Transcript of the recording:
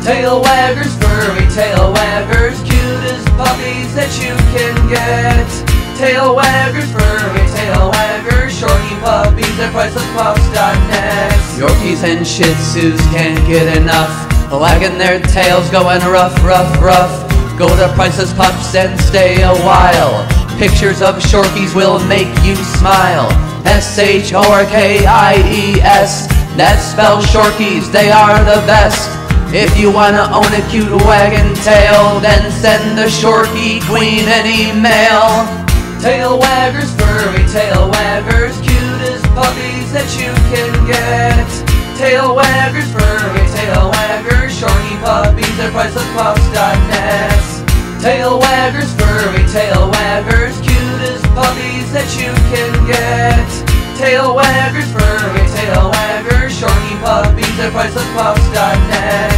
Tail waggers, furry tail waggers, cutest puppies that you can get. Tail waggers, furry tail waggers, shorty puppies at pricelesspups.net. Yorkies and Shih Tzus can't get enough, wagging their tails, going rough, rough, rough. Go to Priceless Pups and stay a while. Pictures of Shorkies will make you smile. S-H-O-R-K-I-E-S, that spells Shorkies, they are the best. If you wanna own a cute wagging tail, then send the Shorkie Queen an email. Tail waggers, furry tail waggers, cutest puppies that you can get. Tail waggers, furry tail waggers, shorty puppies at pricelesspups.net. Tail waggers, furry tail waggers, cutest puppies that you can get. Tail waggers, furry tail waggers, shorty puppies at pricelesspups.net.